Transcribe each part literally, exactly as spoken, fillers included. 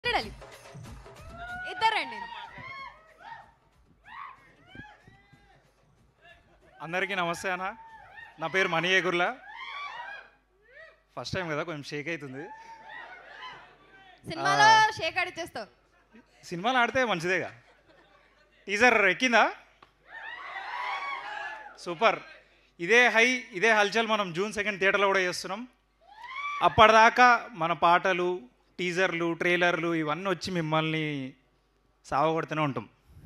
మాట్లాడాలి ఇద్దరండి. అందరికీ నమస్తే అన్న. నా పేరు మనీ ఏగుర్లా. ఫస్ట్ టైం కదా, కొంచెం షేక్ అవుతుంది. సినిమాలో షేక్ ఆడిచ్చేస్తావు. సినిమాలు ఆడితే మంచిదేగా. టీజర్ ఎక్కిందా? సూపర్. ఇదే హై, ఇదే హల్చల్ మనం జూన్ సెకండ్ థియేటర్లో కూడా చేస్తున్నాం. అప్పటిదాకా మన పాటలు, టీజర్లు, ట్రైలర్లు ఇవన్నీ వచ్చి మిమ్మల్ని సావగొడుతూనే ఉంటాం.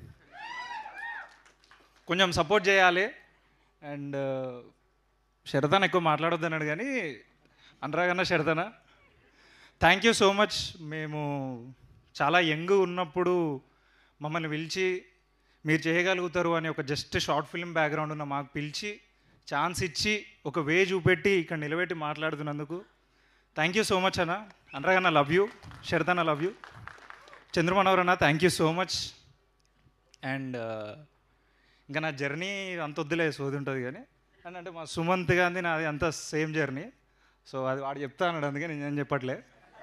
కొంచెం సపోర్ట్ చేయాలి. అండ్ శరతన ఎక్కువ మాట్లాడొద్దు అన్నాడు, కానీ అనురాగ్ అన్న, శరతన థ్యాంక్ యూ సో మచ్. మేము చాలా యంగ్ ఉన్నప్పుడు మమ్మల్ని పిలిచి మీరు చేయగలుగుతారు అని ఒక జస్ట్ షార్ట్ ఫిల్మ్ బ్యాక్గ్రౌండ్ ఉన్న మాకు పిలిచి ఛాన్స్ ఇచ్చి ఒక వే చూపెట్టి ఇక్కడ నిలబెట్టి మాట్లాడుతున్నందుకు థ్యాంక్ యూ సో మచ్ అన్న. అనురాగ్ అన్న లవ్ యూ, శరతన లవ్ యూ, చంద్రు మనోహర్ అన్న thank you so much. And ఇంకా నా జర్నీ అంత వద్దులే, సోది ఉంటుంది కానీ. అండ్ అంటే మా సుమంత్ గాంధీ నాది అంత సేమ్ జర్నీ. సో అది వాడు చెప్తా అన్నాడు, అందుకే నేను చెప్పట్లే.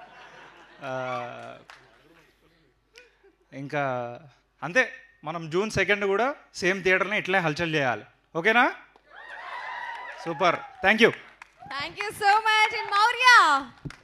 ఇంకా అంతే, మనం జూన్ సెకండ్ కూడా సేమ్ థియేటర్ని ఇట్లే హల్చల్ చేయాలి. ఓకేనా? Super, thank you. Thank you so much. In Maurya